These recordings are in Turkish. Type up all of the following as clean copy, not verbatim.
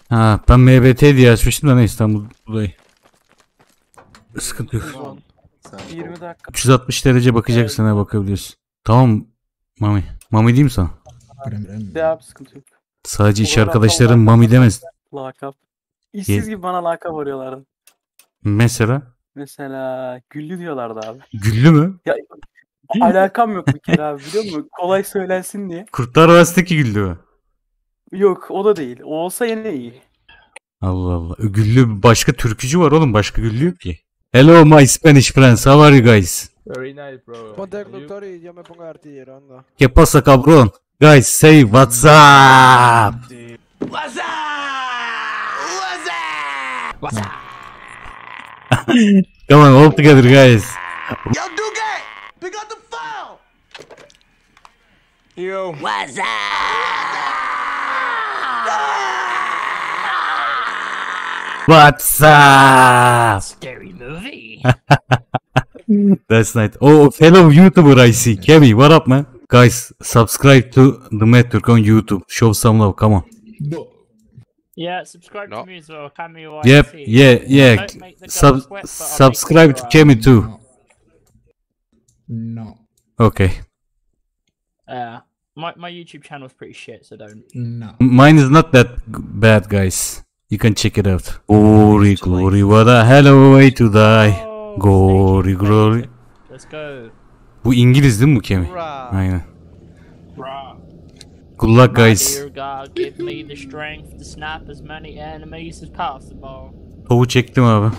Ha ben MBT diye açmıştım da ne İstanbul'dayı. Sıkıntı yok. Son. 20 dakika. 360 derece bakacaksın ha bakabiliyorsun. Tamam Mami. Mami diyeyim sana. De abi sıkıntı yok. Sadece iş O kadar arkadaşların aptal Mami demez. Lakap. İşsiz gibi bana lakap arıyorlardı. Mesela Mesela Güllü diyorlardı abi. Güllü mü? Ya alakam yok bir kere abi biliyor musun? Kolay söylensin diye. Kurtlar Vadisi'ndeki Güllü mü? Yok o da değil. O olsa yine iyi. Allah Allah. Güllü başka türkücü var oğlum. Başka Güllü yok ki. Hello my Spanish friends. How are you guys? Very nice, bro. Ponte el doctor y yo me pongo de artillero, anda. ¿Qué pasa cabrón? Guys say what's up? What's up? What's up? What's up? Come on all together guys. Yo, Duque! Pick up the phone! Yo. What's up? What's up? Scary movie. That's nice. Oh, fellow YouTuber I see. Kemi, what up, man? Guys, subscribe to the Network on YouTube. Show some love. Come on. Yeah, subscribe No. to me as well. Cameo Yep. YC. Yeah. Don't make the girls sweat, but I'll Subscribe make to you, Kemi too. No, Okay. my YouTube channel's pretty shit, so don't. no. Mine is not that bad, guys. You can check it out. Glory, glory, what a hell of a way to die. Oh, Glory, staging glory. phase. Let's go. Bu İngiliz değil mi bu Kemi? Aynen. Good luck guys. Dear God, give me the strength to snap as many enemies as possible. Tavu çektim abi.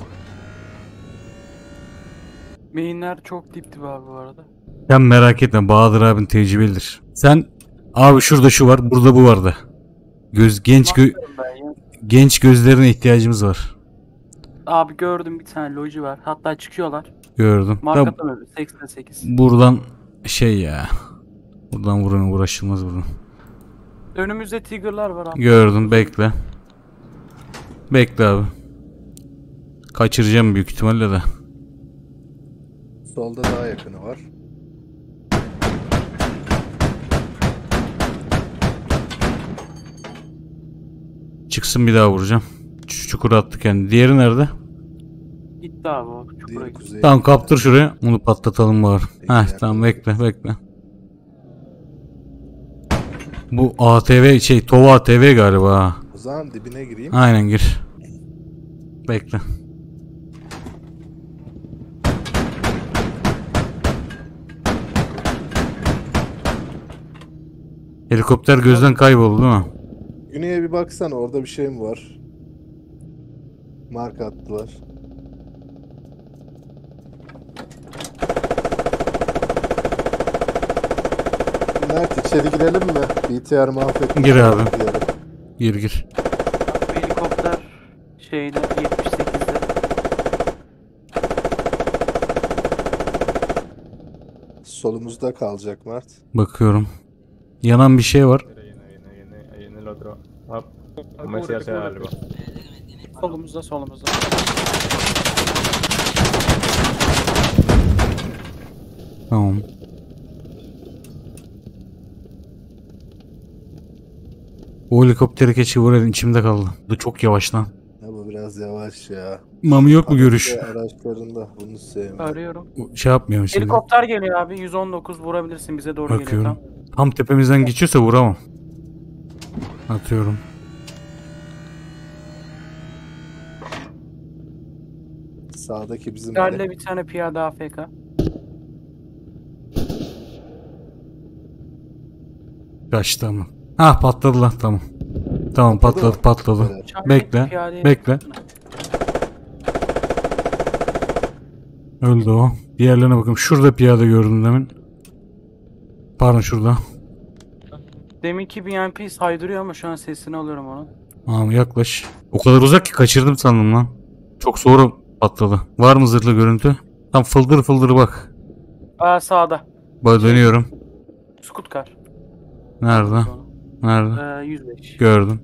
Mainler çok dipti abi bu arada. Sen merak etme Bahadır abin tecrübelidir. Sen abi şurada şu var, burada bu vardı. Bakıyorum ben ya. Genç gözlerine ihtiyacımız var. Abi gördüm bir tane loji var. Hatta çıkıyorlar. Gördüm. Marka Tam tanımı 88. buradan şey ya. Buradan uğraşılmaz buradan. Önümüzde Tiger'lar var abi. Gördüm bekle. Bekle abi. Kaçıracağım büyük ihtimalle de. Solda daha yakını var. Çıksın bir daha vuracağım. Çukura attı kendi. Diğeri nerede? Gitti abi o. Çukura Diğeri gitti. kuzey. Tamam kaptır şuraya. Onu patlatalım bari. Heh Peki, tamam yakaladım. bekle. Bu ATV Tova ATV galiba ha. O zaman dibine gireyim. Aynen gir. Bekle. Helikopter gözden kayboldu değil mi? Güney'e bir baksana orada bir şey mi var? Marka attılar. Mert içeri girelim mi? BTR mahvetmiş. Gir abi. Gir. Bu helikopter şeyde 78'de. Solumuzda kalacak Mert. Bakıyorum. Yanan bir şey var. Ahí en el otro. Hop. Comencé a hacer algo. Solumuzda. Tamam. O helikopteri keşke vurayım içimde kaldı. Bu çok yavaş lan. Ya bu biraz yavaş ya. Mami yok mu görüş? Araçlarında bunu sevmiyorum. Arıyorum. Şey yapmıyorum şimdi. Helikopter geliyor abi. 119 vurabilirsin bize doğru geliyor Bakıyorum. tam. Tam tepemizden geçiyorsa vuramam. Atıyorum. Sağdaki bizim Galle bir tane piyade AFK. Kaçtı ama. Ah patladı lan tamam. Tamam patladı. Evet. Bekle. Piyadeye- Bekle. Öldü o. Diğerlerine bakın. Şurada piyade gördüm demin. Pardon şurada. Deminki BMP saydırıyor ama şu an sesini alıyorum onun. Tamam yaklaş. O kadar uzak ki kaçırdım sandım lan. Çok sonra patladı. Var mı zırhlı görüntü? Tam fıldır bak. Aa sağda. Bak dönüyorum. Skutkar. Nerede? Nerede? 105. Gördüm.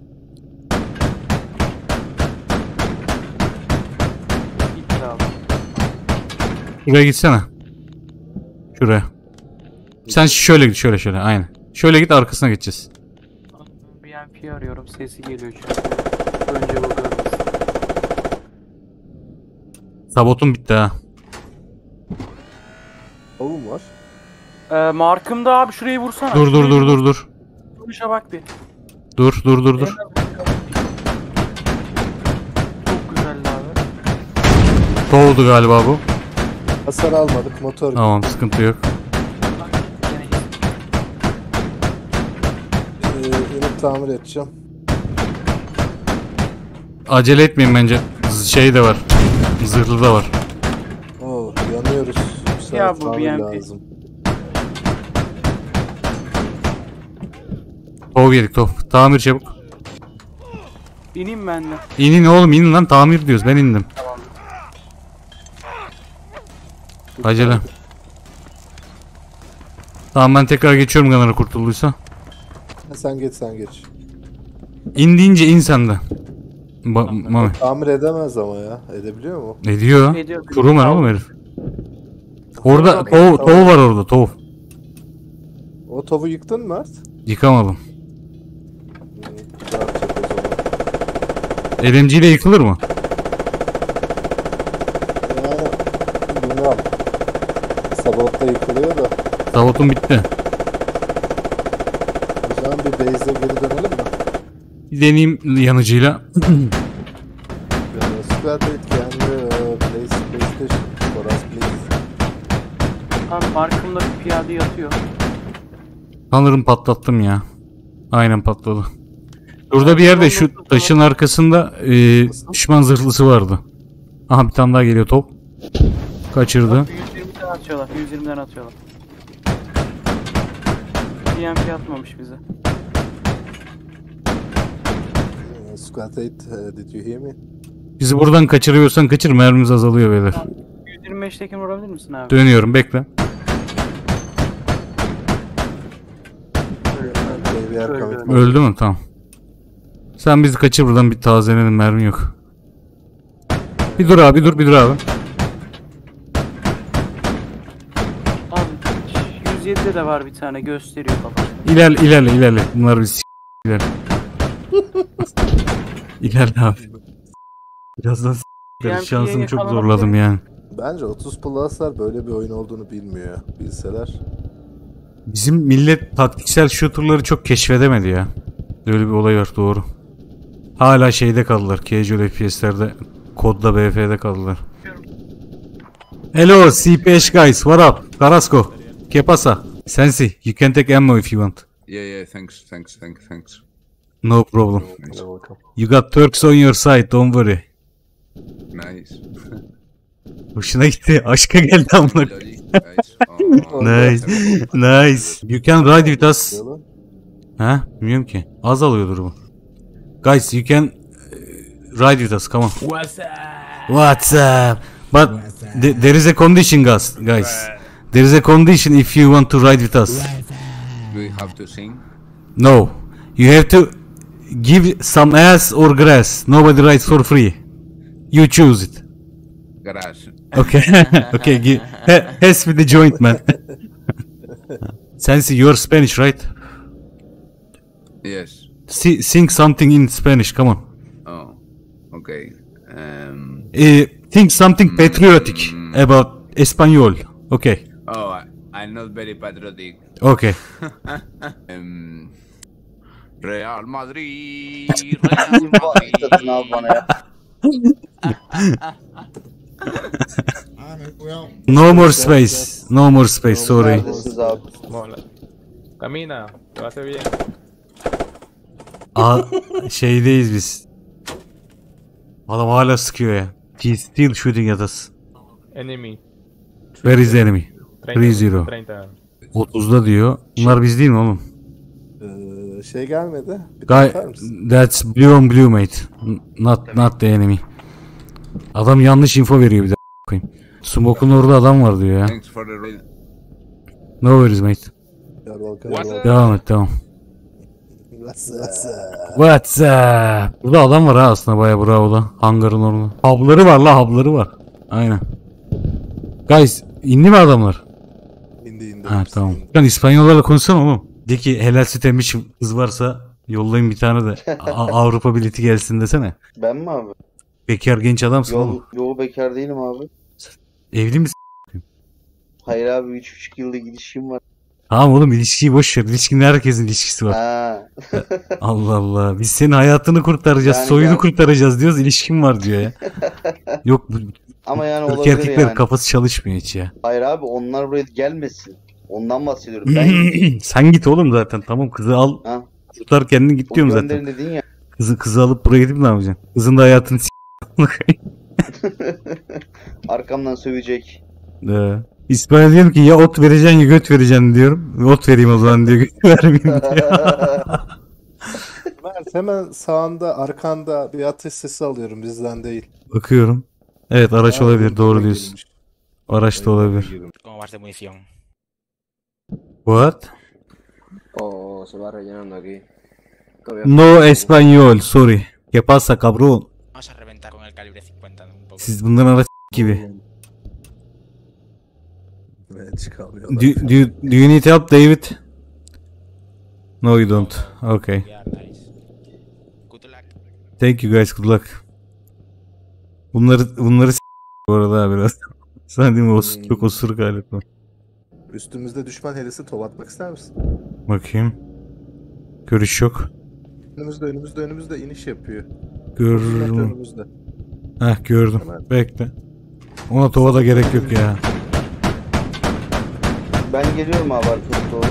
Gitti abi. Şuraya gitsene. Şuraya. Sen şöyle git şöyle aynen. Şöyle git arkasına geçeceğiz. BMP arıyorum. Sesi geliyor çünkü. Sabotum bitti ha. Tavum var. Markımda abi şurayı vursana. Dur. Duruşa bak bir. Dur. Çok güzeldi abi. Soğudu galiba bu. Hasar almadık. Motor. Tamam, sıkıntı yok. İnip tamir edeceğim. Acele etmeyin bence. Şey de var. Zırhlı da var. Oo, yanıyoruz. Bu Ya sefer bu tamir BMP. lazım. Tov yedik tov. Tamir çabuk. İneyim ben de. İnin oğlum, inin lan, tamir diyoruz. Ben indim. Acele. Tamam, ben tekrar geçiyorum Gunner'a kurtulduysa. Ha, sen geç. İn deyince in sen de. Mami. Tamir edemez ama ya. Edebiliyor mu? Ne diyor? Ediyor. Crewman oğlum herif. Orada Tamam. tov var orada, tov. O tavu yıktın mı Mert? Yıkamadım. Ne yapacak o zaman? LMG ile yıkılır mı? Yani bilmiyorum. Sabahta yıkılıyor da. Sabotum bitti. O zaman bir base'e geri dönelim mi? Bir deneyeyim yanıcıyla. Squad Raid kendi PlayStation for us please. Abi markımda bir piyade yatıyor. Sanırım patlattım ya. Aynen patladı. Burada bir yerde şu taşın arkasında düşman zırhlısı vardı. Aha, bir tane daha geliyor top. Kaçırdı. 120'den atıyorlar. 120'den atıyorlar. BMP atmamış bize. Squad Raid, did you hear me? Bizi buradan kaçırıyorsan kaçır, mermimiz azalıyor beyler. 125'tekini vurabilir misin abi? Dönüyorum, bekle. KVR commit. Öldü mü? Tamam. Sen bizi kaçır buradan, bir tazelenelim, mermi yok. Bir dur abi, bir dur abi. Abi 107'de de var bir tane, gösteriyor kafasında. İlerle. Bunlar biz ilerle. İlerle abi. Birazdan şansımı çok zorladım yani. Bence 30 plus'lar böyle bir oyun olduğunu bilmiyor. Bilseler. Bizim millet taktiksel shooter'ları çok keşfedemedi ya. Öyle bir olay var, doğru. Hala şeyde kaldılar. Casual FPS'lerde, kodda BF'de kaldılar. Hello CPH guys, what up? Carrasco, ¿qué pasa? Sensi, you can take ammo if you want. Yeah, thanks. No problem. Nice. You got Turks on your side, don't worry. Nice. Hoşuna gitti. Aşka geldi amına. Logic, guys. Oh, Nice. Nice. You can ride with us. Diyorlar. Ha? Bilmiyorum ki. Az alıyordur bu. Guys, you can ride with us. Come on. What's up? What's up? But there is a condition, guys. There is a condition if you want to ride with us. do we have to sing? No. You have to give some ass or grass. Nobody rides for free. You choose it. Garage. Okay. Okay. Pass with the joint, man. Sensi, you're Spanish, right? Yes. Sing something in Spanish. Come on. Oh, okay. Think something patriotic about Espanol. Okay. Oh, I'm not very patriotic. Okay. Real Madrid. Real Madrid. No more space. No more space. Sorry. Mola. Camina, te va a hacer bien. Şeydeyiz biz. Adam hala sıkıyor ya. He's still shooting at us. Enemy. Where is the enemy? 3-0. 30. 30'da diyor. Bunlar biz değil mi oğlum? Şey gelmedi. Bir daha Guy, bakar mısın? that's blue on blue mate. Not the enemy. Adam yanlış info veriyor bir de koyayım. Smoke'un orada adam var diyor ya. Thanks for the raid. No worries mate. Gel Volkan, What's Volkan. up? Devam et, tamam. What's up? What's up? Burada adam var ha aslında, bayağı bravo da. Hangarın orada. Hub'ları var la, hub'ları var. Aynen. Guys, indi mi adamlar? İndi. Ha hepsi tamam. indi. Lan İspanyollarla konuşsana oğlum. De ki helal süt emmiş kız varsa yollayın bir tane de Avrupa bileti gelsin desene. Ben mi abi? Bekar genç adamsın oğlum. Yo bekar değilim abi. Evli misin? Hayır abi 3,5 yıllık ilişkim var. Tamam oğlum, ilişkiyi boş ver. İlişkinin herkesin ilişkisi var. Ha. Allah Allah. Biz senin hayatını kurtaracağız, Yani soyunu ben- kurtaracağız diyoruz. İlişkin var diyor ya. Yok bu Ama yani Türk olabilir erkeklerin yani. kafası çalışmıyor hiç ya. Hayır abi onlar buraya gelmesin. Ondan bahsediyorum. Ben Sen git oğlum zaten. Tamam, kızı al. Ha. Tutar kendini git o diyorum zaten. gönderin dedin ya. Kızı alıp buraya gidip ne yapacaksın? Kızın da hayatını Arkamdan sövecek. İsmail diyorum ki ya ot vereceksin ya göt vereceksin diyorum. Ot vereyim o zaman diyor. Göt vermeyeyim diyor. Mert hemen sağında arkanda bir ateş sesi alıyorum, bizden değil. Bakıyorum. Evet, araç Aa, olabilir. Doğru girmiş. diyorsun. Araç da olabilir. Girmiş. Como parte de munición. What? Oh, se va rellenando aquí. No español, sorry. ¿Qué pasa, cabrón? Vamos a reventar con el calibre 50 un poco. Siz bundan araç gibi. Evet, çıkamıyorlar. Do you need help, David? No, you don't. Okay. We are nice. Good luck. Thank you guys, good luck. Bunları bu arada ha biraz. Sen değil mi? Çok osuruk alet var. Üstümüzde düşman helisi, top atmak ister misin? Bakayım. Görüş yok. Önümüzde iniş yapıyor. Görürüm. Önümüzde. Heh, gördüm. Hemen. Bekle. Ona tova da gerek yok ya. Ben geliyorum abi arkaya doğru.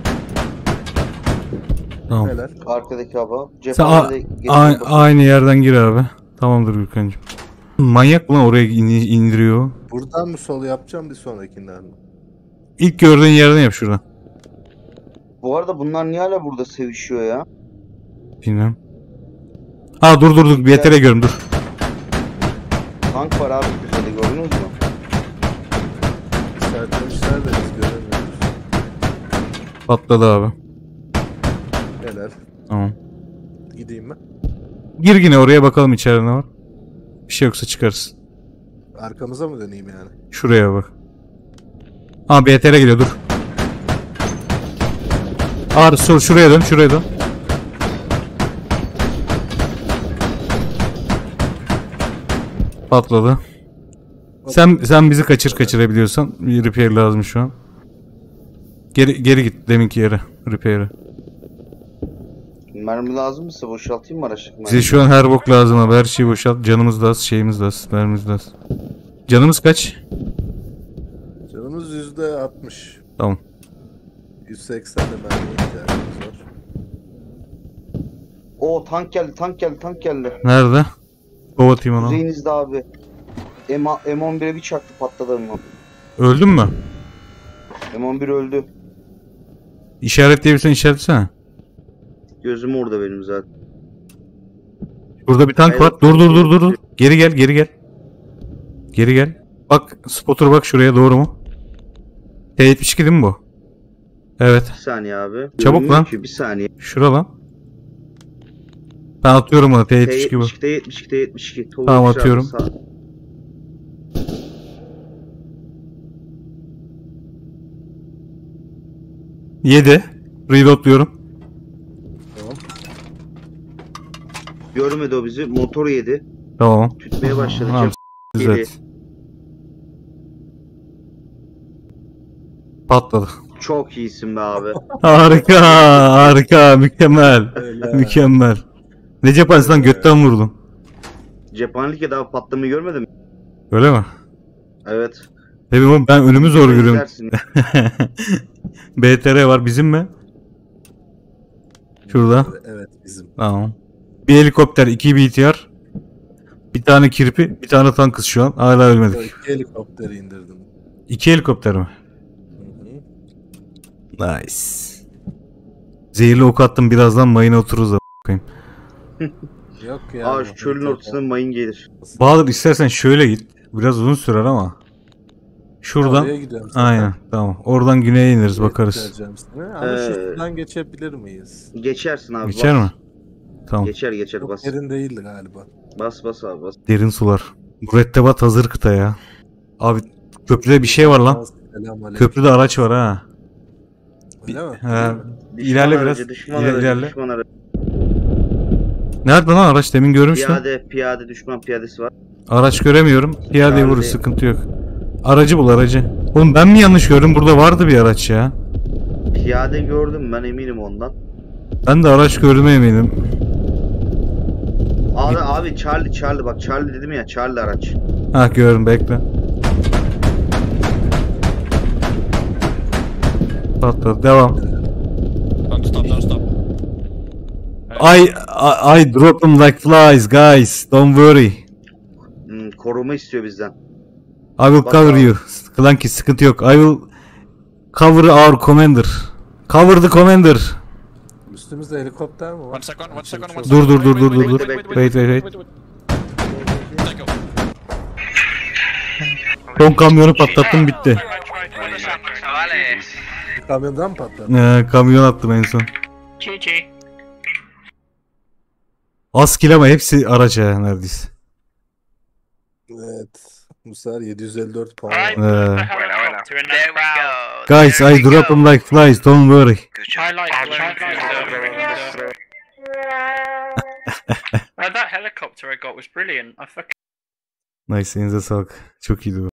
Tamam. Helal. Arkadaki hava. Sen Cephanede geçelim. aynı yerden gir abi. Tamamdır Gürkan'cığım. Manyak mı lan oraya indiriyor? Buradan mı sol yapacağım, bir sonrakinden mi? İlk gördüğün yerden yap şuradan. Bu arada bunlar niye hala burada sevişiyor ya? Bilmem. Ha dur bir yetere görüm dur. Tank var abi köşede, gördünüz mü? İşaretlemişler de biz göremiyoruz. Patladı abi. Helal. Tamam. Gideyim mi? Gir yine oraya, bakalım içeride ne var. Bir şey yoksa çıkarız. Arkamıza mı döneyim yani? Şuraya bak. Aa BTR geliyor, dur. Ağır şuraya dön. Patladı. Sen bizi kaçırabiliyorsan, bir repair lazım şu an. Geri git deminki yere, repair'e. Mermi lazım mıysa boşaltayım mı araçlık mermi? Bize şu an her bok lazım abi, her şeyi boşalt. Canımız da az, şeyimiz de az, mermimiz de az. Canımız kaç? Canımız %60. Tamam. 180'de mermiye ihtiyacımız var. Oo tank geldi. Nerede? Kovatayım onu. Kuzeyinizde abi. M11'e bir çaktı, patladı ama. Öldün mü? M11 öldü. İşaretleyebilirsen işaretlesene. Gözüm orada benim zaten. Burada bir tank var. Dur. Geri gel. Bak spotter, bak şuraya, doğru mu? T72 değil mi bu? Evet. Bir saniye abi. Çabuk Görünmüyor lan. ki, bir saniye. Şura lan. Ben atıyorum ona, T72 bu. T72. Tamam, atıyorum. Yedi. Reloadluyorum. Görmedi o bizi. Motoru yedi. Tamam. Tütmeye başladı. Tamam. Yedi. Güzel. Patladı. Çok iyisin be abi. Harika. Mükemmel. Ne cephanesi lan, götten vurdum. Cephanelik ya, daha patlamayı görmedin mi? Öyle mi? Evet. Tabii oğlum, ben önümü zor görüyorum. İzlersin. BTR var, bizim mi? Şurada. Evet, bizim. Tamam. Bir helikopter, 2 BTR, bir tane kirpi, bir tane tankız şu an. Hala ölmedik. İki helikopteri indirdim. 2 helikopter mi? Hı-hı. Nice. Zehirli ok attım, birazdan mayına otururuz da bakayım. Yok ya. Aa şu çölün ortasına mayın gelir. Bahadır, istersen şöyle git. Biraz uzun sürer ama. Şuradan. Oraya gidiyorum zaten. Aynen, tamam. Oradan güneye ineriz, bakarız. Göstereceğim sana. Ama şuradan geçebilir miyiz? Geçersin abi. Geçer bas. mi? Tamam. Geçer Çok bas. derin değildi galiba. Bas abi bas. Derin sular. Mürettebat hazır kıta ya. Abi köprüde bir şey var lan. Selamünaleyküm. Köprüde araç var ha. Öyle mi? He. Düşman İlerle aracı, biraz. Düşman aracı, İlerle. düşman aracı. Nerede lan araç? Demin görmüştüm. Piyade düşman piyadesi var. Araç göremiyorum. Piyadeyi vurur, Piyade. sıkıntı yok. Aracı bul aracı. Oğlum ben mi yanlış gördüm? Burada vardı bir araç ya. Piyade gördüm ben eminim ondan. Ben de araç gördüğüme eminim. Abi Charlie bak Charlie dedim ya Charlie araç. Ha gördüm, bekle. Patladı, devam. Don't stop. I drop them like flies guys. Don't worry. Koruma istiyor bizden. I will Bak cover abi. you. Clanky sıkıntı yok. I will cover our commander. Cover the commander. Üstümüzde helikopter mi var? One second. Dur. Bekle. Wait. Son kamyonu patlattım, bitti. Kamyondan mı patladı? Kamyon attım en son. GG. Az kill ama hepsi araç ya neredeyse. Evet. Bu sefer 754 puan I var. put the helicopter in the crowd. Guys, I drop them like flies. Don't worry. I like that helicopter I got was brilliant. I fucking Nice, elinize sağlık. Çok iyiydi bu.